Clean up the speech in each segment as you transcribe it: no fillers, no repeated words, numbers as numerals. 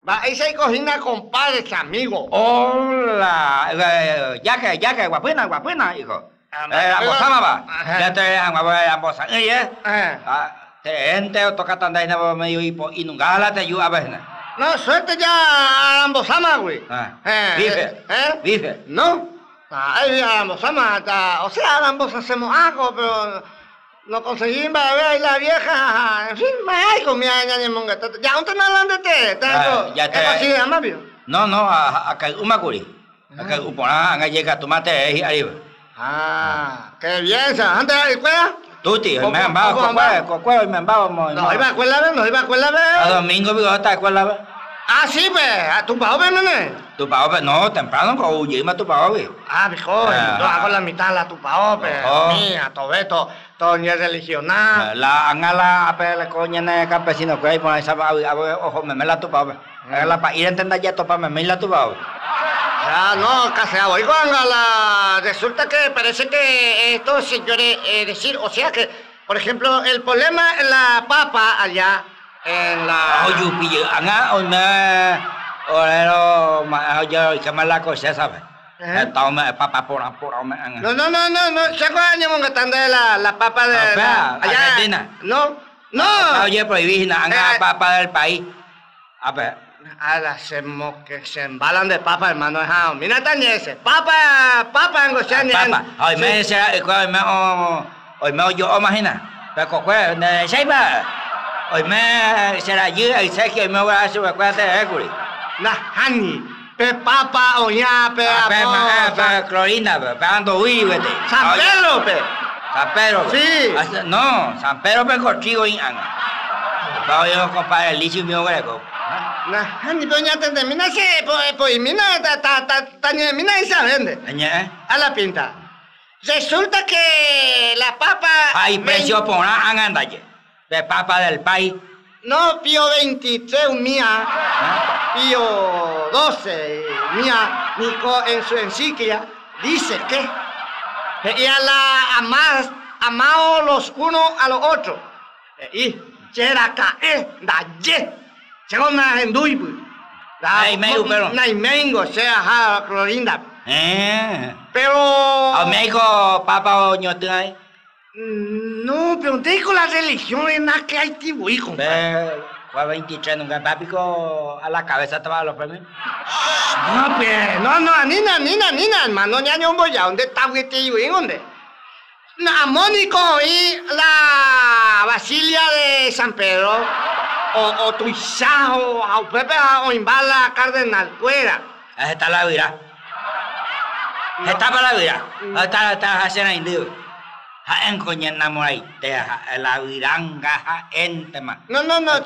Va, esa es cocina compadres, amigos. Hola, ya que, guapina, hijo. Ambosama va. Ya te ambosama. Ente toca tanda ina medio hipo inungala te ayuda a ver. No, suerte ya ambosama, güey. Vive. ¿No? Ahí ambosama, o sea, ambos hacemos algo, pero no conseguimos ver la vieja. En fin, ay, comía ñaña monga. Ya, ¿dónde no hablan de te? Ya te. ¿Es así, amabio? No, acá umacuri. Acá upona, acá llega tomate ahí arriba. Qué bien, ¿antes de la escuela? Tuti, me han bajado me han bajado. No iba a escuela, A domingo vivo hasta escuela. Sí, pues, a tu pao, nene. Tu pao, no, temprano, con huyema tu pao, hijo, yo hago la mitad la tu pao, mía, todo esto, todo ni es religional. La angala, apela, coña, campesino, que hay por ahí, ojo, me la tu pao, la pa ir a entender ya topa, me la tu pao. No, casi oigo, Angala, resulta que parece que estos señores, decir, o sea que, por ejemplo, el problema en la papa allá, en la... Yo, que me la cosa, ¿sabes? Papa por No, ¿se años mongatando de la papa de Argentina? No. Oye, prohibida, anga papa del país. A ver. Hacemos que se embalan de papa, hermano. Mira, ese. Papa, papa. Hoy me dice, hoy me yo imagina. Pero pues, ne seiba. Hoy me será yo, y sé que hoy me voy a hacer cuenta de Hércules. Hani, pe papa, oña, pe clorina, pe ando huívete. San Pedro, pe. San Pedro. Sí. No, San Pedro pe corchigo y anga. Pero yo compadre el licio mío greco. Hani, pero ya te termina ese, pues mina, mina esa vende. A la pinta. Resulta que la papa... Hay precio por una angandalle. De papa del país. No, Pío 23 mía, Pío 12 mía, Nico en su encíclica dice que ella la amado los unos a los otros. Y cheraca daye, según la henduibu. Naimengo sea clorinda. Pero... ¿A México papa o ñote? No, pero te digo la religión es nada que hay tipo, hijo. Fue 23, nunca papico a la cabeza estaba los premios. No, pues, no, nina, hermano, ya no voy a, ¿dónde está este hijo? ¿Dónde? Mónico y la Basilia de San Pedro, o Tuizá, o Pepe, o Imbala Cardenal, fuera. Está la vida. Está para la vida. Está haciendo indio. En coña enamoraite, la viranga, entema. No,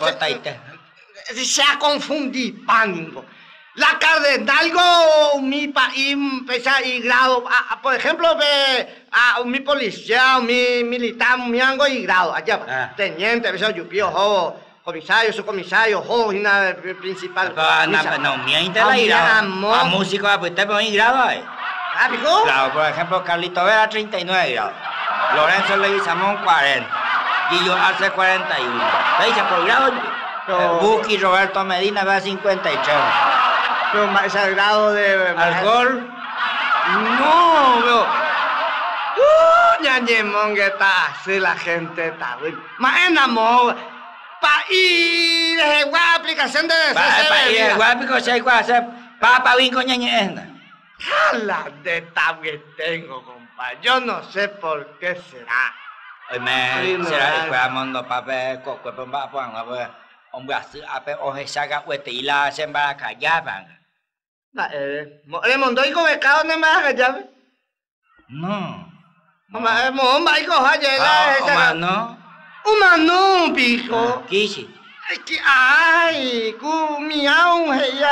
se ha confundido, pánico. La cardenal, mi país, pesa y grado, por ejemplo, mi policía, mi militar, mi ango y grado, allá, teniente, yo comisario, subcomisario, jovina principal. No, mi interés, músico, pues te pones grado, ¿Pico? Claro, por ejemplo, Carlito Vera, 39 grados. Lorenzo Leguizamón, 40. Guillo Arce, 41. ¿Veis? Por grado, Buki Roberto Medina va a 53. Pero ese grado de... ¿Alcohol? No, pero... ñañemón que está así la gente está... Más enamorado. País de igual aplicación de... País de igual aplicación de hacer... Papa vinco ñañena. La de tab que tengo, compadre. Yo no sé por qué será. Oye, será que a mundo papel, coco, pomba, ponga, hombre, así, oje, saca, huete, y la hacen para callar, van. ¿Le mondó y con becado no me va a callar? No. Hombre, hijo, oye, no. Humano, pico. Kishi. Ay, miau,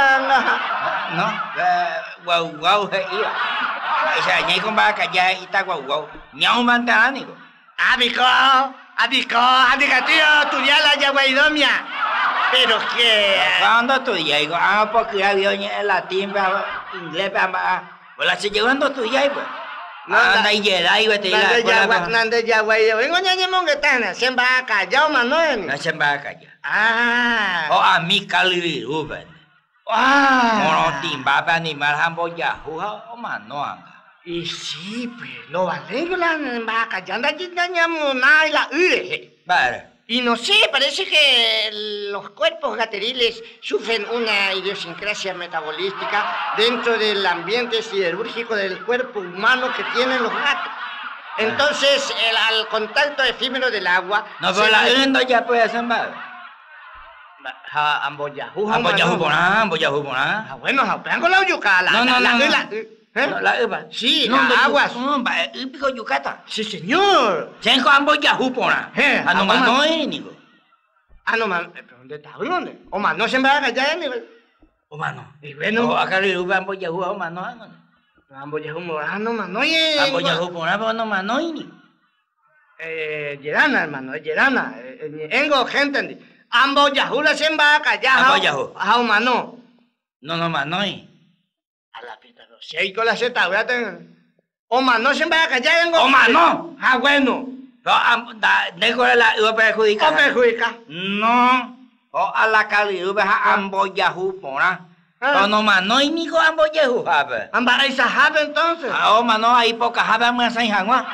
no, guau, esa ñay con vaca ya está guau, ñau mantánico. Abico, tío, tu ya la yaguaidomia. Pero que... ¿Cuándo estudias? Digo, porque había en latín, inglés, pues se llevando a estudiar, pues. Anda y llega, y vete a la escuela. Nande yaguay, vengo ñañemón que está, se va a callar, Manuel. No se va a callar. O a mí, Cali, Rubén. Mono timba para animar hambo yahu o mano. Y sí, pues, lo vale que la vaca ya anda dañamos nada y la Vale. Y no sé, parece que los cuerpos gateriles sufren una idiosincrasia metabolística dentro del ambiente siderúrgico del cuerpo humano que tienen los gatos. Entonces, al contacto efímero del agua... No, pero la no ya puede ser mal. Amboyahu, bueno, con la yuca, la uva. Sí, la agua. Pico yucata. Sí, señor. Tengo amboyahu pona. No mano nigo. No man, pero ¿dónde está? ¿Dónde? O man, no se me va a callar ni. O mano. Y bueno. O acá le uva amboyahu o mano. Amboyahu morano, mano. Oye. Amboyahu pona, pero no mano ni. Yerana, hermano, Yerana. Engo gente. Amboyahu la se va a callar. Amboyahu. Ah, mano. No mano ni. A la pita, no sé, con la seta, voy a tener. O mano se va a callar. O mano. Ah, bueno. ¿Dejo la uva perjudica? ¿O perjudica? No. O a la calidad a amboyahu pona. No mano y ni con amboyahu habe. Amba esa habe entonces. O mano hay poca habe más en Hanua.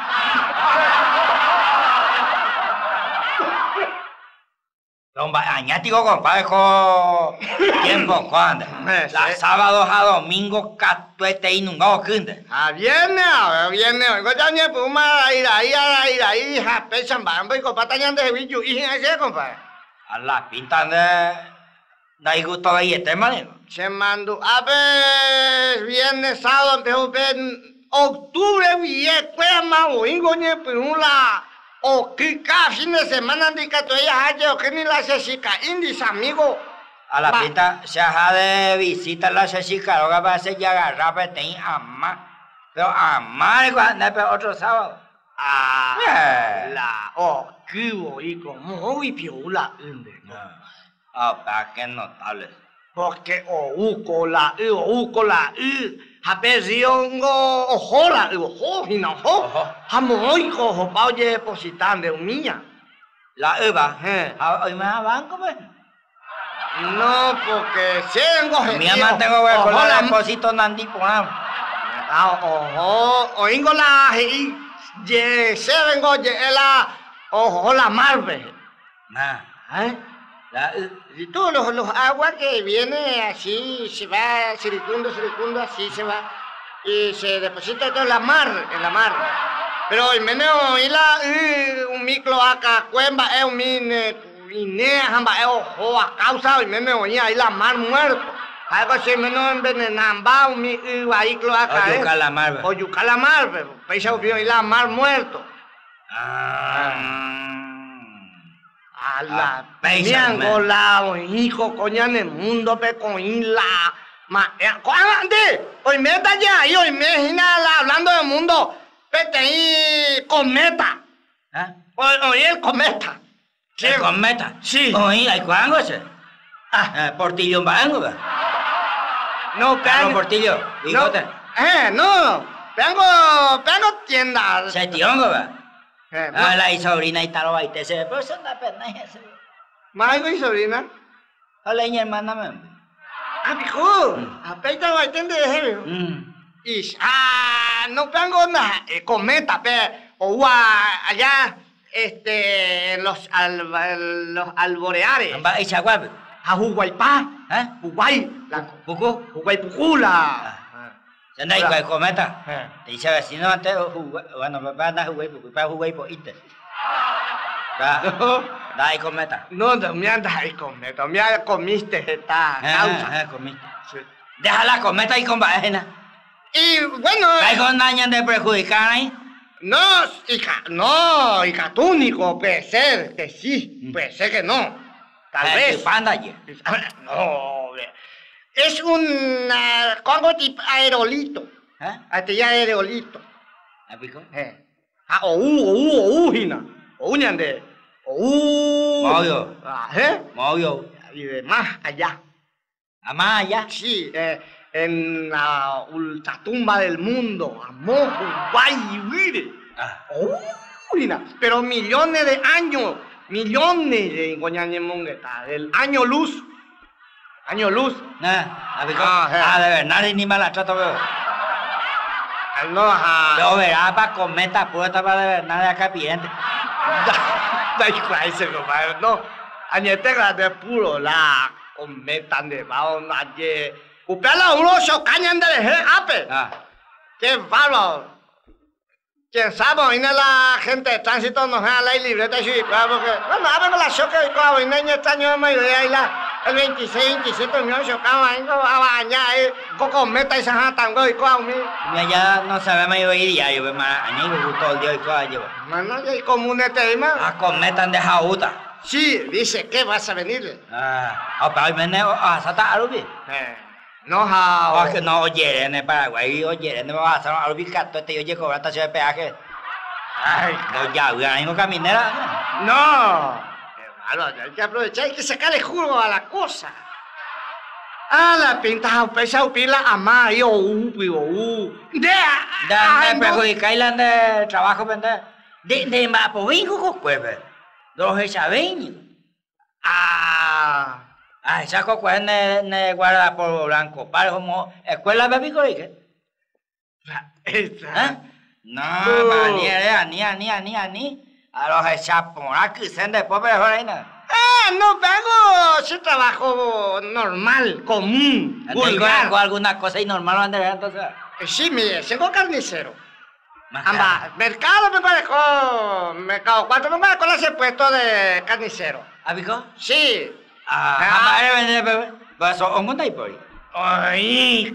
Añático compadre con tiempo cuando la sábado a domingo catuete y nunca ocurre. Viene, oigo ya ni puma ahí, jape chambambo y compadre ya de bicho y ese compadre. A la pinta de gusto de este manejo. Se mandó, a ver, viernes, sábado, octubre, viernes, domingo ni puma. O que cada fin de semana indica tu ella haya o que ni la Jessica Indis, amigo. A la pinta se ha de visita la Jessica, lo que va a hacer ya agarrar pete ama. Pero ama de otro sábado. Que voy como hoy piola inde. Para que notable. Porque uco la ha perdido ojo la jamoico ojo pauye depositando mía. La uva, hoy me banco pues. No, porque tengo mi mamá tengo que ver con la depósito nandi por oingo la se vengo la ojo la marve. Y todos los aguas que vienen así, se va circundo, así se va. Y se deposita todo en la mar. Pero el meneo y un micro acá, cuemba, un inea, jamba, ojo, a causa, y meneo y ahí la mar muerto. Algo así, meneo envenenamba, un micro acá. O yuca la mar, pero pesa vio y la mar muerto. A la miango la hijo coña en el mundo pe coin la hoy me está ya y hoy me la hablando del mundo pete ahí cometa hoy el cometa el cometa sí hoy hay cuángo ese portillo bango no pero portillo bigote no tengo tienda se tiongo va la sobrina y tal, y te se pues anda pena ese. ¿Maigo y sobrina? Hola, mi hermana me. Mijo, apeita va a entender de no tengo nada, cometa, o allá, los alboreares. ¿Y chaguabe? A Huguaypá, Huguay, la Pucú, Huguaypucula. ¿Se anda ahí cometa? Te dice vecino antes, bueno, papá anda jugué por ite. Da ahí cometa. No, me andas ahí cometa, me comiste esta causa. Comiste. Déjala cometa y con vaina. Y bueno. ¿Hay con daño de perjudicar ahí? No, hija, tú único, puede ser que sí, puede ser que no. Tal vez. Panda allí. No, es un congo tipo aerolito. Este ya aerolito. ¿Apico? Hina. Ñande. Moyo. Moyo. Y de más allá. ¿A más allá? Sí, en la ultratumba del mundo. Amojo, Guayuire. Hina. Pero millones de años. Millones de Goñañemongueta. Del año luz. Año luz. Abico. Ah, de verdad ni me la trato, veo. No, Pero verá, para comer esta puerta para de verdad de acá pidiente. Da igual ese, compadre. No, añetega de puro la cometan de bajo nadie. Upela uno se cañan de ape. Qué bárbaro. Quién sabe, viene la gente de tránsito, nos da la libreta y porque, bueno, a ver con la choque de cuavo, y no hay este año de mayoría, y el 26, 27, me chocaba, ahí a bañar, coco meta y se jatan, y cuavo, ya no sabemos yo ir diario, pero a mí me gustó el día y cuavo. Mano, ya hay común este tema. A comer tan de jauta. Sí, dice que vas a venir. Pero hoy me a saltar algo bien. No, no, oye, en el Paraguay, oye, en el Bazar, al ubicar todo este, oye, cobrar estación de peaje. Ay, no, ya, no caminera. No, hay que aprovechar, hay que sacarle jugo a la cosa. La pinta, pesa, pila, amá, yo, de perjudicar y de trabajo, vender. De mapovingo, con cueve. Los echaveños. Esa coca es guarda por blanco, para como escuela baby coique. No, ni. A los echaponas que se de pobre reina. No vengo, sí trabajo normal, común, vulgar. ¿Con alguna cosa inormal Andrés entonces? Sí, mire, tengo carnicero. Amba, mercado me parezco, mercado 4 me parezco ese puesto de carnicero. ¿Abico? Sí. Madre vende bebé. Vas a un contai por ahí.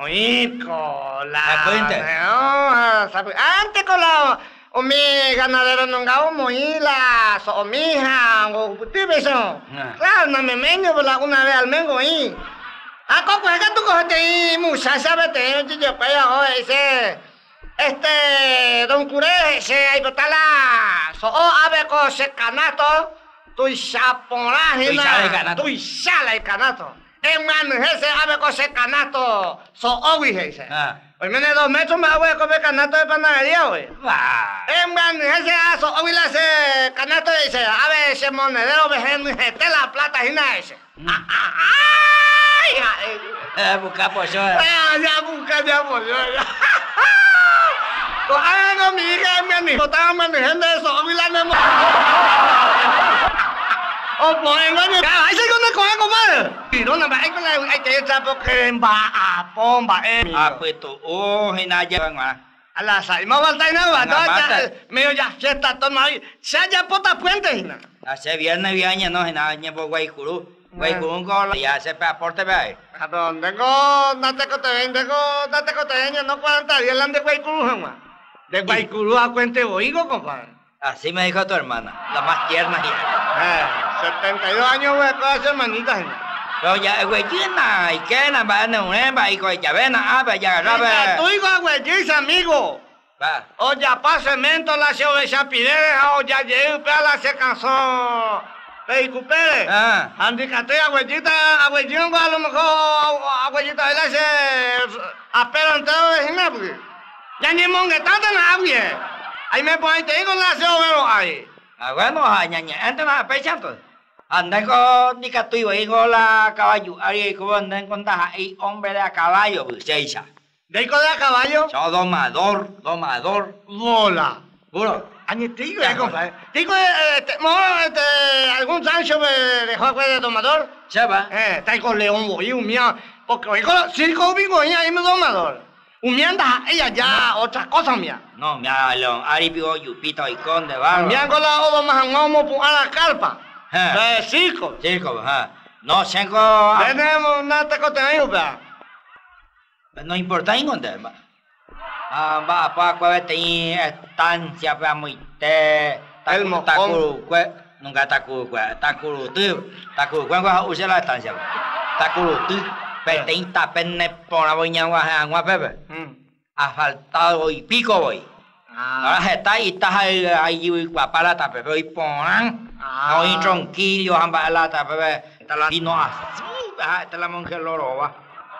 La antes con la mi ganadero no gao moila, so mi hija, o tibeso. Claro, no me meño por la una vez al mengo ahí. Coco, es que tú cogiste ahí, muchacha, vete, yo para ese. Don Curé, se ahí está la. So, ave con ese canato. Tu chaponagina, tu sala el canato. Man, ese ave con ese canato, so owi ese. Hoy me 2 metros me voy a comer canato de panadería, güey. Man, ese so owi ese canato ese, ave ese monedero me la plata y nada ese. Busca pollo. Ya pollo. No, mi hija, mi hijo, estaba manejando eso, owi la memo. Pues entonces, ahí se con el compadre. Y no, hay que estar porque pomba, pues tú, y nada llevan, a la salma balta y nada, medio ya fiesta, toma ahí. Se haya pota puente, hina. Hace viernes, no, y nada, ni por Guaycurú, un gol, y hace aporte, ve. Tengo, date coteño, no 40 días de Guaycurú, jamás. De Guaycurú a Cuente Bohigo, compadre. Así me dijo tu hermana, la más tierna ya. 72 años, güey, con esa hermanita. Pero ya, güey, ¿y qué? Va a y con ya ven, ya, ¿sabes? Tu hijo, güey, amigo. O ya pasa cemento, la se pide, o ya llegó, la se cansó. Recupere. Andicate, abuelita, a lo mejor, abuelita, él hace apelo entero de ginebra. Ya ni monguetante nadie. Ahí me ponen, te digo, la se overo ahí. Bueno, ñaña, antes no pechando. Andan con ni que tú iba la caballo, ahí como andan con ahí hombre de a caballo, pues se hizo. ¿De hijo de a caballo? Yo domador. Bola. Añe tigo, compadre. Tigo, algún Sancho me dejó de domador. ¿Se va? Está con León Boy, un mío, porque si conmigo ahí me domador. Un mío anda ella ya otra cosa mía. No, mira, León, ahí pico yupito y conde, va. Mira con la odo más a la carpa. Circo, no, cinco. Tenemos una tecoteño, no importa en dónde, va. Va, para cuál estancia, para muy te. El mojón. Nunca takuru, cuál usa la estancia. Takuru, petita, penne, por la boña, agua, pepe. Asfaltado y pico, voy. Ahora está ahí, estás ahí, para la tape, pero y ponan. No, y tronquillo, ambas la tape, y no así, esta la monje loro, va.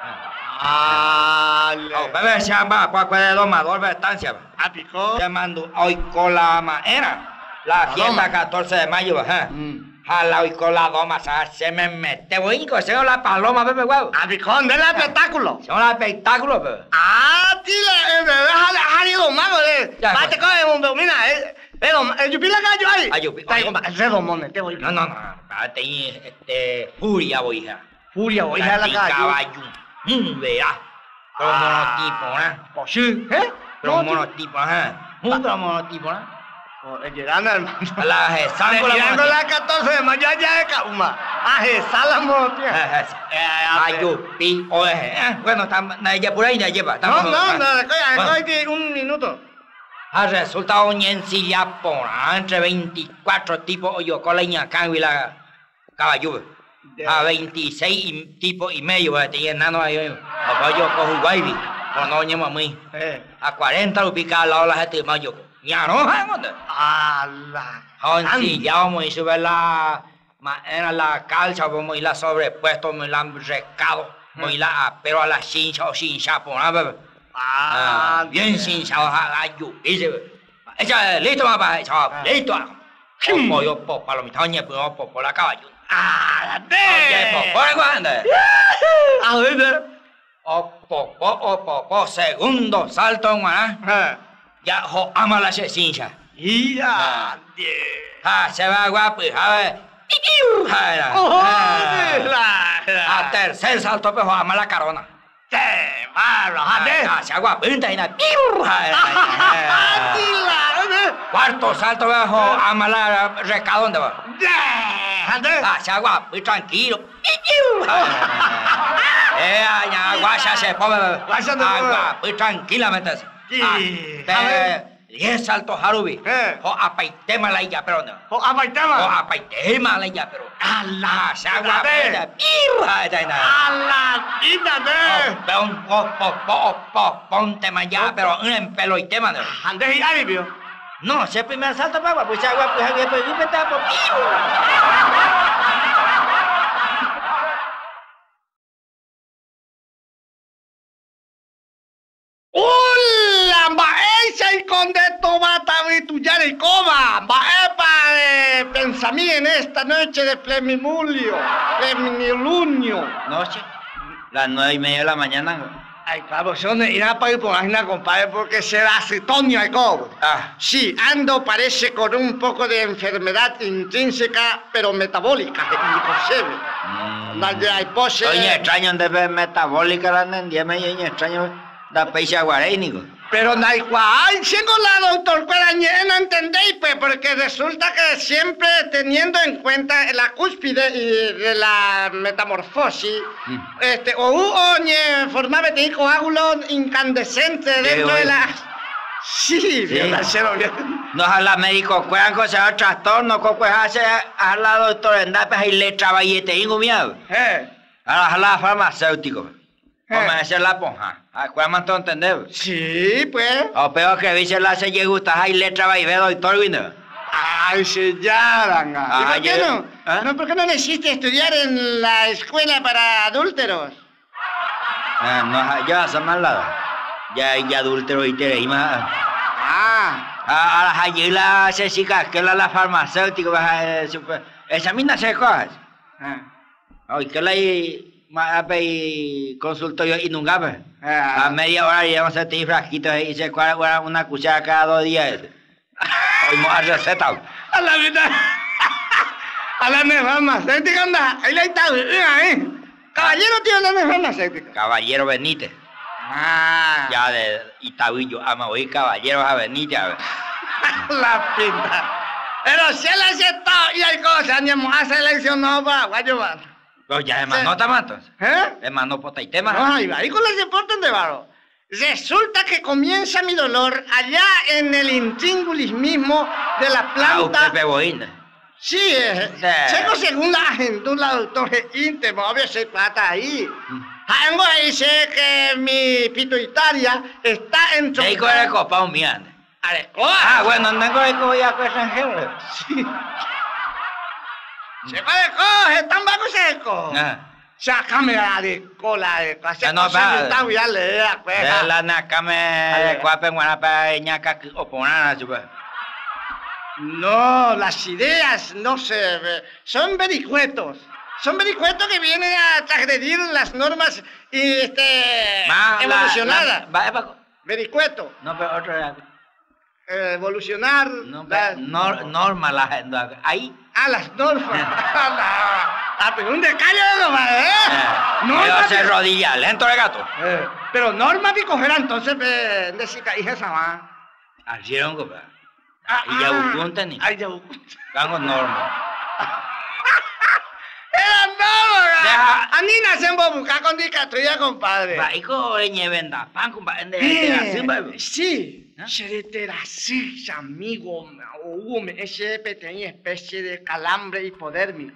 Bebé, se va, cuál es domador de estancia. Pico. Se mandó hoy con la maera. La fiesta 14 de mayo, Jala y con la doma, se me mete, güey, que se la paloma, bebé, güey. Abicón del espectáculo. Son los espectáculos, bebé. Ah, tío, Jali domado, Ya, Mate coge un mira, yo vi la gallo ahí. Ah, yo vi. Ese domón, te voy. No, tenía, furia, güey, hija. Furia, voy a la calle. Caballo. Verá. Pero monotipo, ¿eh? Pues sí, ¿eh? Pero monotipo, ¿eh? Pero monotipo, ¿eh? Llegando, hermano. La gesán con la Llegando monotipo. la 14 de mayo ya de Cauma. A gesar la monotía. Ayupi, oye, bueno, ella por ahí la lleva. No, coge un minuto. Ha resultado un encilla por entre 24 tipos o yo con la ñacán y la caballo. A 26 tipos y medio, tenía enano ahí. A yo cojo baby, o no ñema a mí. A 40 lo pica al lado la gente mayo. Ya no, ¡Hala! ya vamos a subir la calza, vamos a ir la sobrepuesto, vamos a ir la recado, vamos a ir pero a la cincha o cincha, por nada, bien cincha, a ella, listo, papá, listo. Como yo, por lo mitad, por la caballo. Por cuándo. A ver, segundo salto, ya, ama la cincha. ¡Ya! Se va guapo, a ver. A tercer salto, pues, ama la carona. Se agua pinta y nada. Cuarto salto, bajo, ama la recado, ¿dónde va? Se agua, muy tranquilo. Guacha se pone. Agua, muy tranquilamente. 10 saltos harubi. O apaitema la illa, pero no. O apaitema. Apaitema la illa, pero. ¡Ala! Se agua. ¡Ala! ¡Quítate! Ponte más ya, pero un pelo y tema. Antes y alivio. No, ese primer salto, papá, pues agua, pues había perdido, por ¡Hola! ¡Maestra y conde tomata vitullar y coma! ¡Maepa! Pensamí en esta noche de plenilunio. Noche, las 9:30 de la mañana. Ay, claro, yo no irá para ir por la compadre, porque será acetonio y cobre. Sí, ando parece con un poco de enfermedad intrínseca, pero metabólica, imposible. Hay pose. Oye, extraño de ver metabólica, la nendía, extraño. Da peixe guarénico. Pero no hay cual, sigo la doctor Cuerañé, no entendéis, pues, porque resulta que siempre teniendo en cuenta la cúspide de la metamorfosis, formaba de coágulo incandescente dentro de la... Sí, bien. No a la médico cuean cosas trastorno, pues hace a la doctora en Dapes y le trabajete y miedo. A la farmacéutico. Vamos a hacer la ponja. ¿A cuál más tú entendés? Sí, pues. O peor que dice la se llega usted y le trabaja y ve doctor Windows. Ay, se llaman. ¿Y por qué no? No, ¿por qué no necesita estudiar en la escuela para adúlteros? No, ya se me lado. Ya hay adúlteros y te más. Ahora allí la Cecica, que la farmacéutica, esa mina se coge. Ay, que la consulto yo y nunca, pues. A media hora llevamos a este frasquito y se cuadra una cuchara cada 2 días. Hoy me ha recetado. A la vida. A la farmacéutica, anda. Ahí la está, Caballero, tío, la farmacéutica. Caballero Benítez. Ya de Itabillo, ama oír Caballero a Benítez, a ver. La pinta. Pero si él ha aceptado y hay cosas, ni hemos seleccionado para Guayobana. Pero ya es más nota más entonces. Es más no pota y tema. No, ahí con las deportes de barro. Resulta que comienza mi dolor allá en el intríngulis mismo de la planta. Usted peboína. Sí, según la agendula doctor íntimo, obvio se trata ahí. Algo dice que mi pituitaria está en ¿Qué es copa un miande? Bueno, no es ya con extranjero. Sí. Se puede coger, tan bajo seco. Sácame la de cola de clase. No, para. La nacame de cuape, buena para ñaca o ponana, chupa. No, las ideas no se... Son vericuetos. Son vericuetos que vienen a transgredir las normas evolucionadas. Vericueto. No, pero otro era... Evolucionar... No, norma la gente. Ahí. Ah, las normas. Pero un descayo, compadre, Norma se rodilla, lento de gato. Pero norma vi cogerá entonces de chica hija esa va. Algieron, compadre. Y ya buscó un técnico. Ay, ya buscó. Gango norma. Era norma. Deja. A mí nacen por buscar con dicatuya, compadre. Va, y con oreñe venda. Pan, compadre. Sí. Sí, amigo, ese tenía especie de calambre hipodérmico.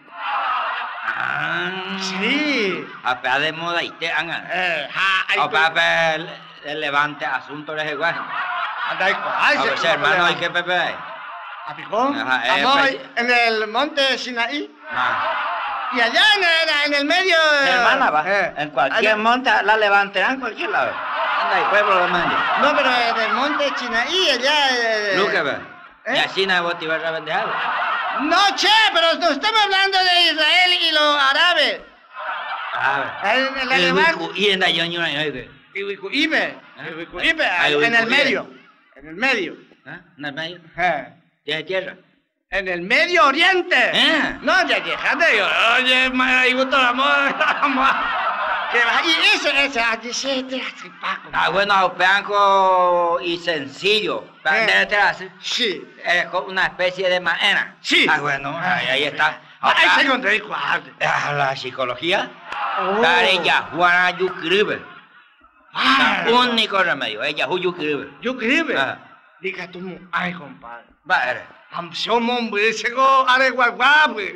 Sí. A pea de moda y te hagan. A pea el levante asunto de igual. Anda ahí, ay, se hermano, ¿y qué pepe hay? ¿A Picón? Ajá, en el monte Sinaí. Y allá en el medio... Hermana, va. En cualquier monte la levantarán en cualquier lado. Anda, y pueblo de mande. No, pero en el monte Sinaí, allá... Luque, ve. Y así no vos te ibas a vender algo. No, che, pero no estamos hablando de Israel y los árabes. En el levante. Y en la yoño, Ibe, en el medio. En el medio. ¿En el medio? ¿Tiene tierra? En el Medio Oriente. No, ya déjate yo. Oye, me gustó la moda. Y ese, allí se te hace paco. Bueno, blanco y sencillo. Sí. Una especie de maena. Sí. Bueno, ahí está. Ahí se encontró el cuadro. La psicología. Ella, Juana Yucribe. Único remedio, ella, Yucribe. Yucribe. Diga tú, ay, compadre. Va, somos hombre, ese go, areguaguá, pues.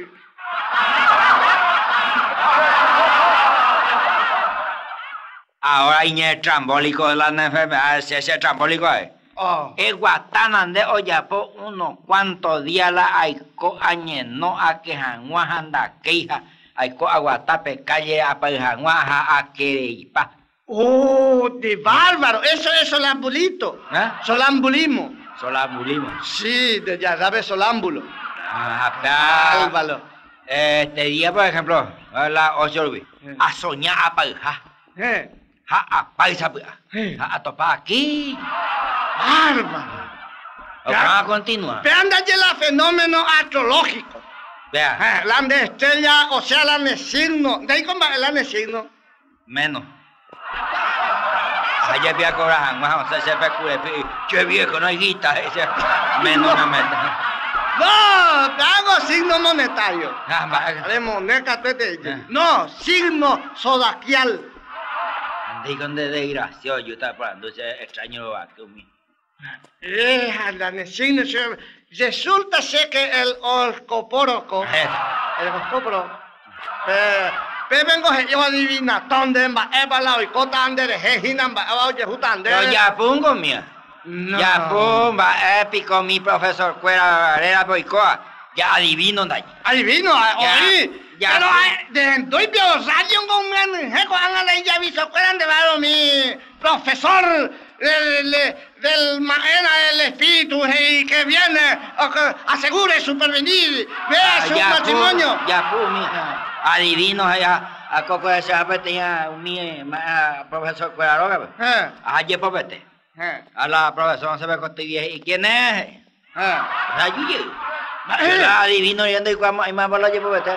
Ahora hay el trambólico de las enfermedades, ese trambólico es. El guatán de Oyapo unos cuantos días la aiko añeno a que janguajanda queja, aiko aguatape calle a perjanguaja a quereipa. Oh, de bárbaro, eso es solambulito. Solambulismo. Solambulismo. Sí, ya sabes, solámbulo. Bárbaro. Este día, por ejemplo, la Osorbi, a soñar a perja. A paisa, a topar aquí. Bárbaro. Vamos a continuar. Vean de la fenómeno astrológico. Vea. La de estrella, o sea, la de signo. ¿De ahí cómo va la de signo? Menos. Allá había cobrado, o sea, se pecule, che viejo, no hay guita, menos una meta. No, te hago signo monetario. De moneda, no, signo zodiacal. Andé con desgraciado, yo estaba hablando, ese extraño vacuum. La de signo, resulta ser que el horóscopo, pero vengo yo adivina dónde va la oicota andere hejinan va oye jutande. Pero ya pongo mía. Ya pongo épico mi profesor Cuera Varela Boicoa. Ya adivino daño. Adivino, oí. Pero de doy radio con un jeco han ya visto cueran de varo mi profesor del maena del espíritu y que viene asegure su porvenir, vea su matrimonio. Ya mija. Adivino allá a coco de ese tenía un profesor Cueraroga. Ayer popete. A la profesora no se ve con tu vieja. ¿Y quién es? La Yuye. La adivino y anda y más por la popete.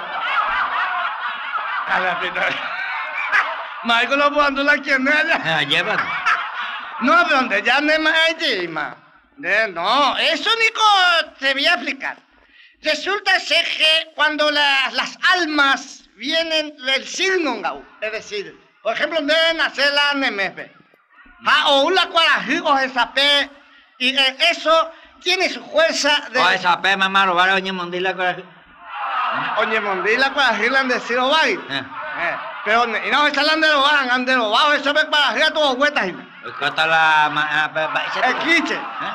A la pita. Michael lo puedo la quién es. Llévate. No, pero donde ya no me hay no, eso Nico te voy a explicar. Resulta ser que cuando las almas vienen del signo, es decir, por ejemplo, deben nacer la nemefe, o una cuarají o esapé, y eso tiene su fuerza de... O esapé, mamá, robar a Oñe Mondila cuarají. Oñe Mondila cuarají la han de decir Obay. Pero no, esa la han de robar, han de robar, eso me cuarají a todos vueltas. ¿Cuánto la... Esquiche.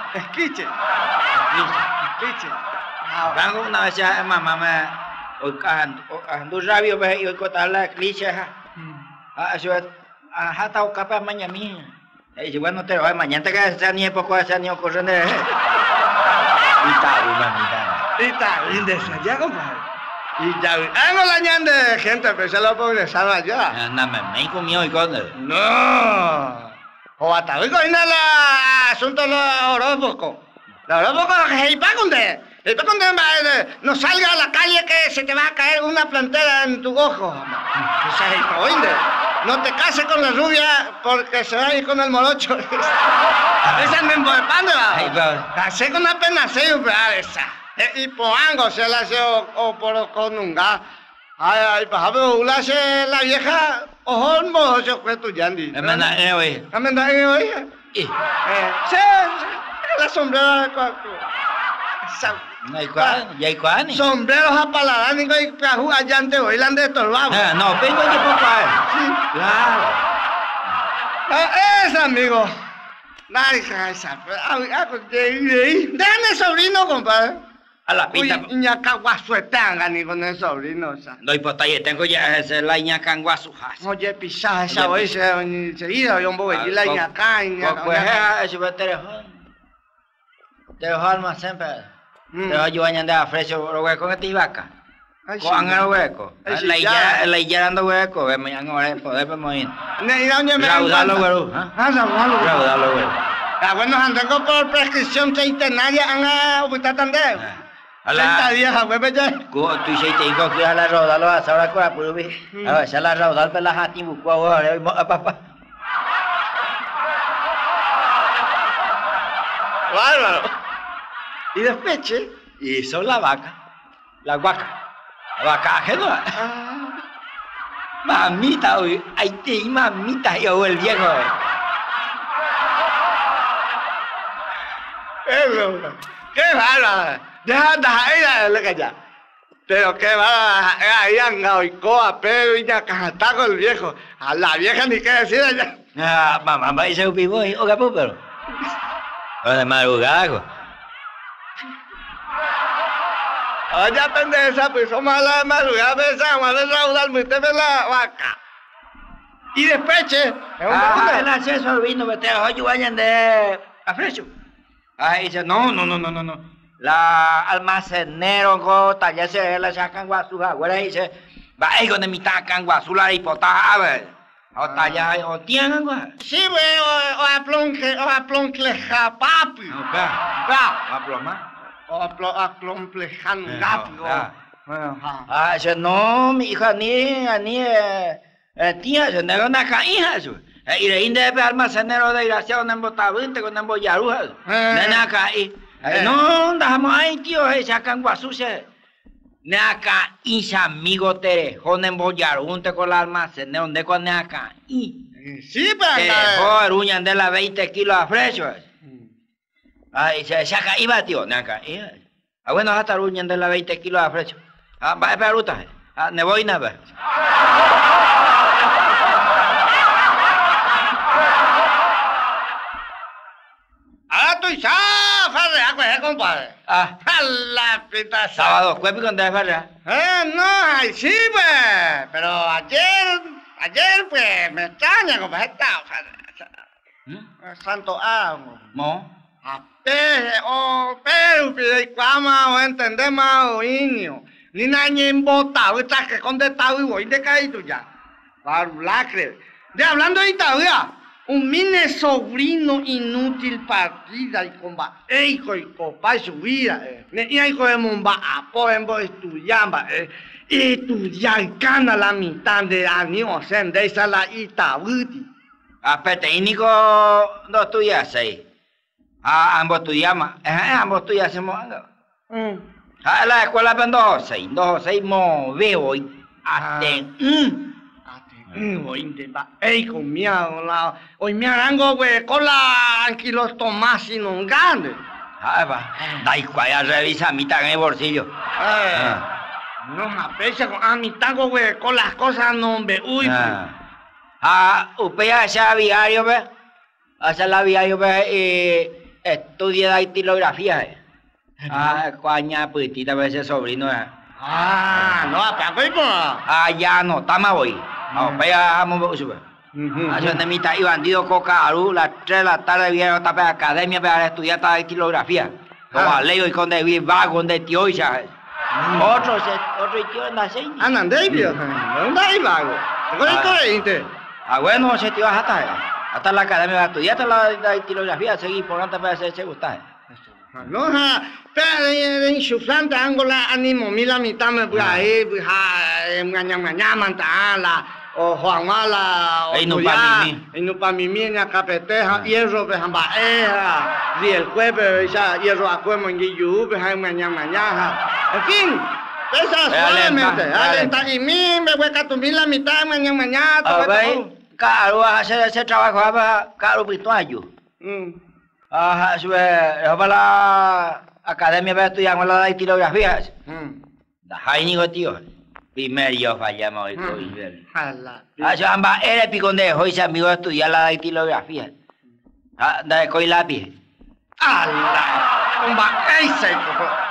Vengo una vez ya mamá me ando rabio ve y contar la cliché eso hasta o capa mañana mía y bueno te voy mañana te quedas esa ni poco esa ni ocurriendo Y está bien de allá, compadre. Y ya, no la ñan de gente, pero se lo progresaron allá. No, me comió y con No. O hasta hoy con el asunto de los horóscopos. Los horóscopos, ¿y para dónde? ¿Y para dónde? No salga a la calle que se te va a caer una plantera en tu ojo. ¿Oíste? No te cases con la rubia porque se va a ir con el morocho. Esa me embopando. Casé con una pena así, esa. Y por algo se la hace o por conunga. Ay, pero la vieja, ojo, el morocho fue tu yandi. Amanda, oye. Sí, la sombrera de cuatro. ¿Y hay cuál? Sombreros apaladánicos y cajú allá ante hoy, de estorbamos. No, vengo aquí por cuál. Sí. Claro. Esa, amigo. La hija esa. Déjame el sobrino, compadre. A la pinta. Uy, ñacaguasuetanga ni con el sobrino, o sea. No importa, yo tengo ya ese la ñacanguasujas. Oye, pisada esa, hoy seguida, yo voy a ir la ñaca, pues eso va a te dejo almacén, pero te dejo yo bañando a fresco, los huecos que te vaca. Con el hueco. La higuera ando hueco, vemos ya ahora poder morir. Raudar los huevos. Raudar los huevos. Bueno, andando por prescripción internaria, anda ubicatandeo. 30 días, güey, ya. Tú hiciste hijo que a la raudar los asados con la prueba. A ver, ya la raudar para la jati buscó ahora, papá. Bárbaro. ¿Y despeche? Y son la vaca. La vaca. La vaca ajena. Mamita, hoy. Ahí te mamita, yo el viejo. ¡Qué bárbaro! Deja lo que ya. Pero qué bárbaro. Ahí han oicoa, pero y ya está con el viejo. A la vieja ni qué decir allá. Mamá, va a irse un pivo y oiga, pero. De madrugada. Oye, pendeja, pues somos a la madrugada, pensamos a raudar, usted ve la vaca. Y despeche. El acceso al vino, que te oye, vayan de afrecho. Ahí dice, no. La almacenero, gota, ya se la sacan guasuja, güey, dice, va ahí con mi tacan guasula y potable. O talla, o tienen, güey. Sí, güey, o aploncle papi. A ploma. O aplonplejan gato. Dice, no, mi hija, ni, tía, se negó una caída, eso. Y de inde de almacenero de desgraciado, no embotavinte, con embollaruja. Nena caí. No, dejamos ahí, tío, se sacan guasuche. Naka isa amigo tere, jonen bollarunte con la almacenero, donde con naka y. Sí, pero. Joder, uñan de la 20 kilos a fresco. Ay, se saca iba, tío, naka. Bueno, hasta uñan de la 20 kilos a fresco. Va a ruta. Ne voy nada. Ahora tú ya, farrea, compadre. A la pita. Sábado, ¿cuál con de farrea? No, ay, sí, pues. Pero ayer, pues, me extraña, compadre. Santo amo. ¿No? Pero, vamos a entender más, niño. Ni nadie embotado, estás que contestado y voy de caído ya. Barulacre. De hablando de Italia. Un mini sobrino inútil partida y comba eico y copa su vida. Y hay que monba apoyo estudiamba. Estudiar cana la mitad de año sen de esa la Itaúti. Apete inico no estudias ahí. Ambos estudiamos. Ambos estudiamos algo. La escuela ven 2 6 mo veo hasta con miedo, hoy me harango, güey, con la kilos tomás y no grande. Da igual, ya revisa mitad en el bolsillo. No me aprecia con mitad, güey, con las cosas no me uy. Usted hace viario, ve. Hace la viario, ve, y estudia la estilografía, cuaña, puitita, ve ese sobrino, no, apago, ya no, tama voy. Vaya, vamos a subir. Hace de mitad y bandido coca, las 3 de la tarde viene otra vez a academia para estudiar esta estilografía. Toma leo y con de viva con de tío ya. Otro tío anda así. Andan de vio. ¿Dónde hay vago? ¿Qué bueno, se tío hasta la academia va a estudiar la estilografía, seguir por antes para hacerse gustar. No, pero en su planta angola animo mila mitad me voy a ir, mañana o Juan Mala, o no para mi niña capeteja, hierro, behambaeja, y el jueves, ya hierro a cuemo en Guillú, mañana. En fin, esa suavemente, alenta y mí, me voy a tumir la mitad, mañana. Claro, hacer ese trabajo, claro, virtual. Ajá, sube la academia para estudiar la de estilografía. Ahí ni tío. Primero yo fallamos hoy con él. Yo amba era picondejo y se amigo estudiar la de estilografía. De coi lápiz. ¡Ala! ¡Amba ese!